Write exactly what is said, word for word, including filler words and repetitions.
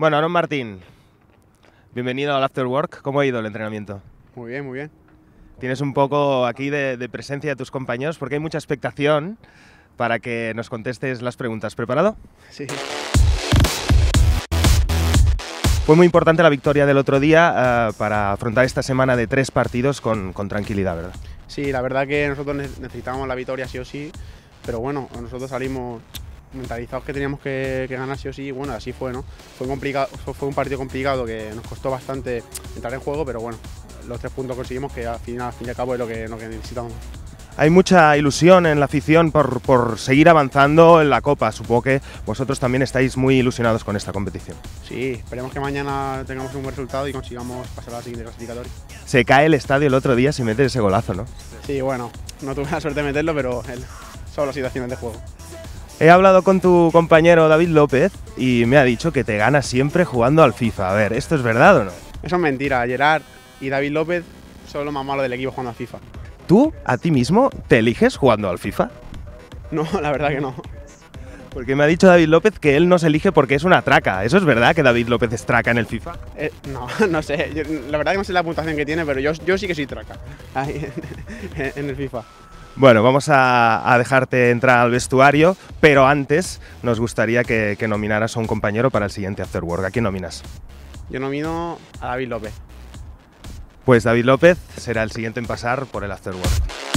Bueno, Aaron Martín, bienvenido al After Work. ¿Cómo ha ido el entrenamiento? Muy bien, muy bien. Tienes un poco aquí de, de presencia de tus compañeros porque hay mucha expectación para que nos contestes las preguntas. ¿Preparado? Sí. Fue muy importante la victoria del otro día uh, para afrontar esta semana de tres partidos con, con tranquilidad, ¿verdad? Sí, la verdad que nosotros necesitábamos la victoria sí o sí, pero bueno, nosotros salimos mentalizados que teníamos que, que ganar sí o sí, y bueno, así fue, ¿no? Fue, complicado, fue un partido complicado que nos costó bastante entrar en juego, pero bueno, los tres puntos conseguimos, que al fin, al fin y al cabo es lo que, lo que necesitamos. Hay mucha ilusión en la afición por, por seguir avanzando en la Copa. Supongo que vosotros también estáis muy ilusionados con esta competición. Sí, esperemos que mañana tengamos un buen resultado y consigamos pasar a la siguiente clasificatoria. Se cae el estadio el otro día sin meter ese golazo, ¿no? Sí, bueno, no tuve la suerte de meterlo, pero él, solo situaciones de juego. He hablado con tu compañero David López y me ha dicho que te gana siempre jugando al FIFA. A ver, ¿esto es verdad o no? Eso es mentira. Gerard y David López son los más malos del equipo jugando al FIFA. ¿Tú, a ti mismo, te eliges jugando al FIFA? No, la verdad que no. Porque me ha dicho David López que él no se elige porque es una traca. ¿Eso es verdad que David López es traca en el FIFA? Eh, no, no sé. Yo, la verdad que no sé la puntuación que tiene, pero yo, yo sí que soy traca ahí, en, en el FIFA. Bueno, vamos a, a dejarte entrar al vestuario, pero antes nos gustaría que, que nominaras a un compañero para el siguiente After Work. ¿A quién nominas? Yo nomino a David López. Pues David López será el siguiente en pasar por el After Work.